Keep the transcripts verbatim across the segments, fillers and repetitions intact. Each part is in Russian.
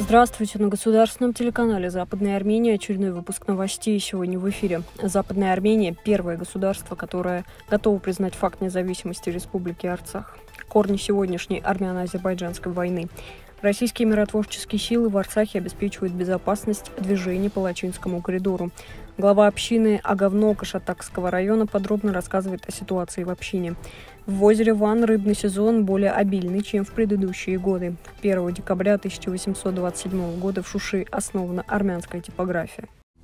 Здравствуйте! На государственном телеканале «Западная Армения» очередной выпуск новостей сегодня в эфире. Западная Армения – первое государство, которое готово признать факт независимости Республики Арцах. Корни сегодняшней армяно-азербайджанской войны. Российские миротворческие силы в Арцахе обеспечивают безопасность движения по Лачинскому коридору. Глава общины Аговно Кашатакского района подробно рассказывает о ситуации в общине. В озере Ван рыбный сезон более обильный, чем в предыдущие годы. первого декабря тысяча восемьсот двадцать седьмого года в Шуши основана армянская типография.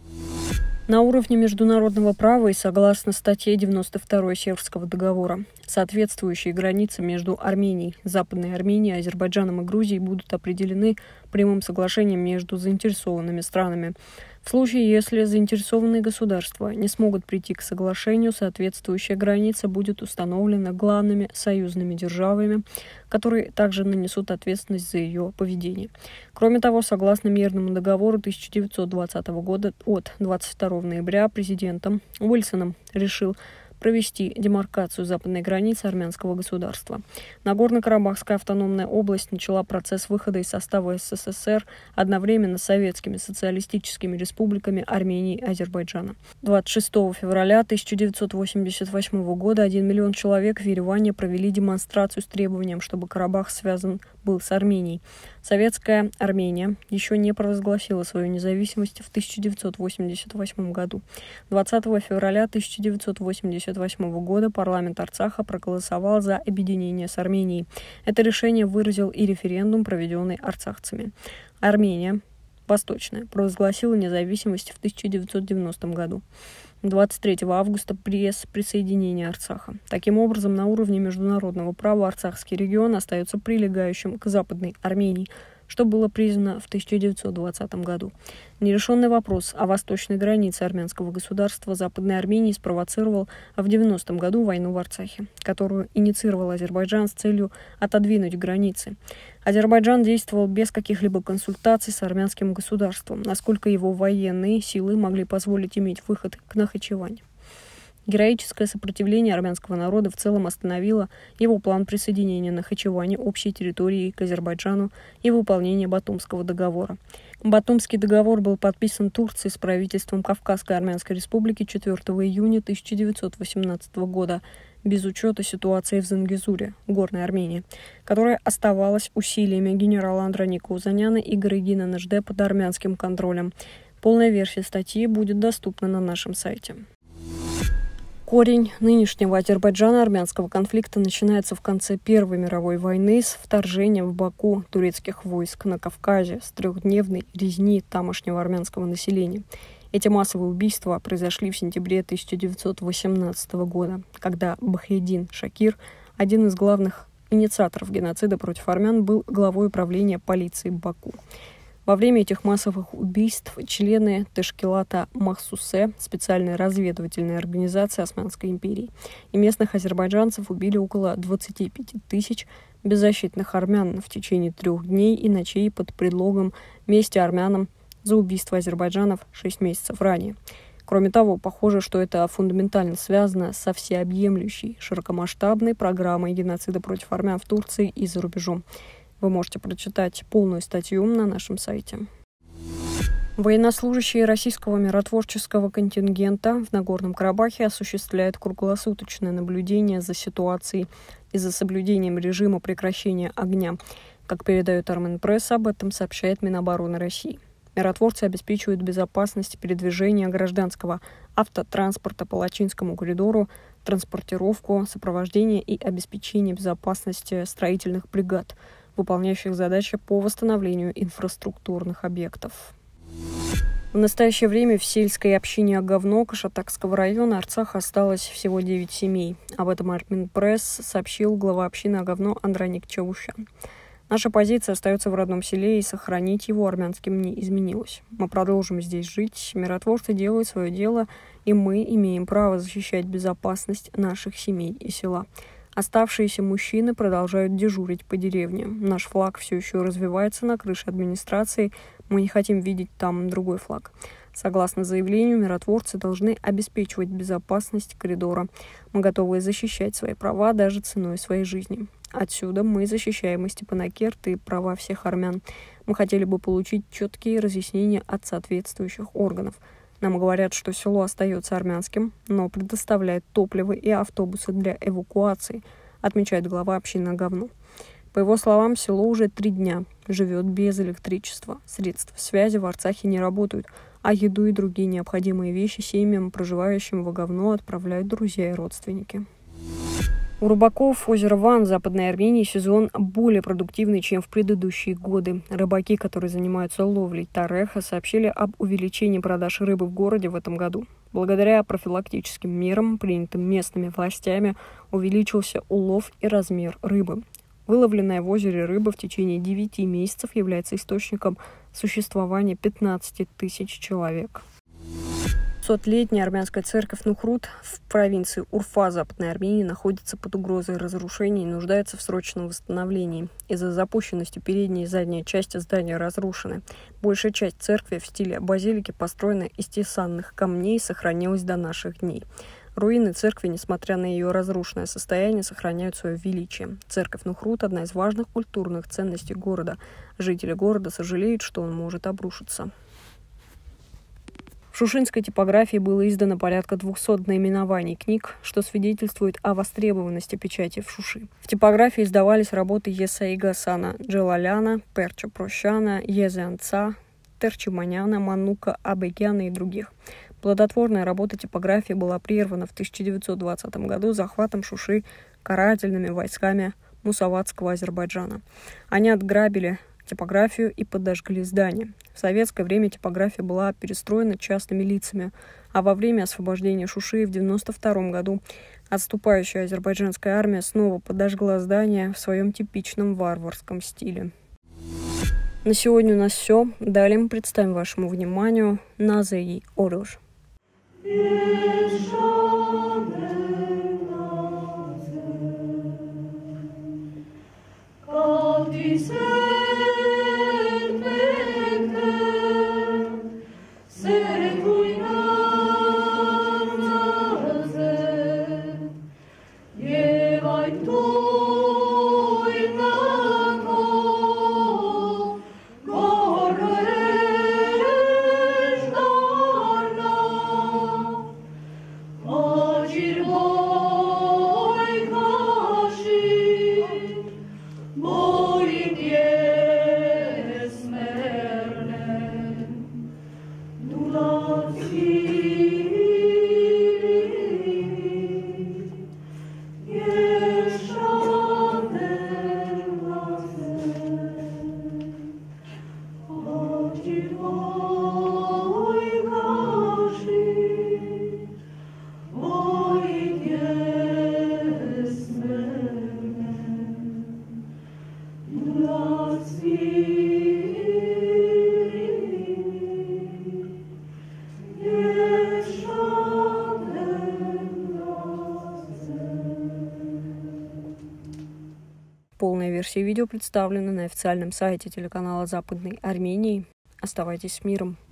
На уровне международного права и согласно статье девяносто второй Севрского договора, соответствующие границы между Арменией, Западной Арменией, Азербайджаном и Грузией будут определены прямым соглашением между заинтересованными странами. В случае, если заинтересованные государства не смогут прийти к соглашению, соответствующая граница будет установлена главными союзными державами, которые также нанесут ответственность за ее поведение. Кроме того, согласно мирному договору тысяча девятьсот двадцатого года от двадцать второго ноября президентом Уильсоном решил провести демаркацию западной границы армянского государства. Нагорно-Карабахская автономная область начала процесс выхода из состава СССР одновременно с советскими социалистическими республиками Армении и Азербайджана. двадцать шестого февраля тысяча девятьсот восемьдесят восьмого года один миллион человек в Ереване провели демонстрацию с требованием, чтобы Карабах связан был с Арменией. Советская Армения еще не провозгласила свою независимость в тысяча девятьсот восемьдесят восьмом году. двадцатого февраля тысяча девятьсот восемьдесят восьмого года парламент Арцаха проголосовал за объединение с Арменией. Это решение выразил и референдум, проведенный арцахцами. Армения, Восточная, провозгласила независимость в тысяча девятьсот девяностом году. двадцать третьего августа пресс присоединения Арцаха. Таким образом, на уровне международного права Арцахский регион остается прилегающим к Западной Армении, что было признано в тысяча девятьсот двадцатом году. Нерешенный вопрос о восточной границе армянского государства Западной Армении спровоцировал в девяностом году войну в Арцахе, которую инициировал Азербайджан с целью отодвинуть границы. Азербайджан действовал без каких-либо консультаций с армянским государством, насколько его военные силы могли позволить иметь выход к Нахичевани. Героическое сопротивление армянского народа в целом остановило его план присоединения Нахичевани общей территории к Азербайджану и выполнения Батумского договора. Батумский договор был подписан Турцией с правительством Кавказской Армянской Республики четвёртого июня тысяча девятьсот восемнадцатого года, без учета ситуации в Зангезуре, Горной Армении, которая оставалась усилиями генерала Андроника Узаняна и Гарыгина Нажде под армянским контролем. Полная версия статьи будет доступна на нашем сайте. Корень нынешнего Азербайджано-армянского конфликта начинается в конце Первой мировой войны с вторжения в Баку турецких войск на Кавказе, с трехдневной резни тамошнего армянского населения. Эти массовые убийства произошли в сентябре тысяча девятьсот восемнадцатого года, когда Бахредин Шакир, один из главных инициаторов геноцида против армян, был главой управления полиции Баку. Во время этих массовых убийств члены Тешкилата Махсусе, специальной разведывательной организации Османской империи, и местных азербайджанцев убили около двадцати пяти тысяч беззащитных армян в течение трех дней и ночей под предлогом мести армянам за убийство азербайджанов шесть месяцев ранее. Кроме того, похоже, что это фундаментально связано со всеобъемлющей, широкомасштабной программой геноцида против армян в Турции и за рубежом. Вы можете прочитать полную статью на нашем сайте. Военнослужащие российского миротворческого контингента в Нагорном Карабахе осуществляют круглосуточное наблюдение за ситуацией и за соблюдением режима прекращения огня. Как передает Арменпресс, об этом сообщает Минобороны России. Миротворцы обеспечивают безопасность передвижения гражданского автотранспорта по Лачинскому коридору, транспортировку, сопровождение и обеспечение безопасности строительных бригад, выполняющих задачи по восстановлению инфраструктурных объектов. В настоящее время в сельской общине Аговно Кашатакского района Арцаха осталось всего девять семей. Об этом Арменпресс сообщил глава общины Аговно Андроник Чавушян. Наша позиция остается в родном селе, и сохранить его армянским не изменилось. Мы продолжим здесь жить, миротворцы делают свое дело, и мы имеем право защищать безопасность наших семей и села. Оставшиеся мужчины продолжают дежурить по деревне. Наш флаг все еще развивается на крыше администрации, мы не хотим видеть там другой флаг. Согласно заявлению, миротворцы должны обеспечивать безопасность коридора. Мы готовы защищать свои права даже ценой своей жизни. Отсюда мы защищаем и Степанакерт, и права всех армян. Мы хотели бы получить четкие разъяснения от соответствующих органов. Нам говорят, что село остается армянским, но предоставляет топливо и автобусы для эвакуации, отмечает глава общины Говно. По его словам, село уже три дня живет без электричества. Средства связи в Арцахе не работают, а еду и другие необходимые вещи семьям, проживающим в Говно, отправляют друзья и родственники. У рыбаков озера Ван в Западной Армении сезон более продуктивный, чем в предыдущие годы. Рыбаки, которые занимаются ловлей тареха, сообщили об увеличении продаж рыбы в городе в этом году. Благодаря профилактическим мерам, принятым местными властями, увеличился улов и размер рыбы. Выловленная в озере рыба в течение девяти месяцев является источником существования пятнадцати тысяч человек. Сотлетняя армянская церковь Нухрут в провинции Урфа Западной Армении находится под угрозой разрушения и нуждается в срочном восстановлении. Из-за запущенности передняя и задняя части здания разрушены. Большая часть церкви в стиле базилики построена из тесанных камней и сохранилась до наших дней. Руины церкви, несмотря на ее разрушенное состояние, сохраняют свое величие. Церковь Нухрут – одна из важных культурных ценностей города. Жители города сожалеют, что он может обрушиться. В шушинской типографии было издано порядка двухсот наименований книг, что свидетельствует о востребованности печати в Шуши. В типографии издавались работы Есаига Гасана Джалаляна, Перча Прощана, Езеанца, Терчиманяна, Манука Абегяна и других. Плодотворная работа типографии была прервана в тысяча девятьсот двадцатом году захватом Шуши карательными войсками Мусаватского Азербайджана. Они отграбили типографию и подожгли здание. В советское время типография была перестроена частными лицами, а во время освобождения Шуши в девяносто втором году отступающая азербайджанская армия снова подожгла здание в своем типичном варварском стиле. На сегодня у нас все. Далее мы представим вашему вниманию Назаи Орож. Полная версия видео представлена на официальном сайте телеканала Западной Армении. Оставайтесь с миром.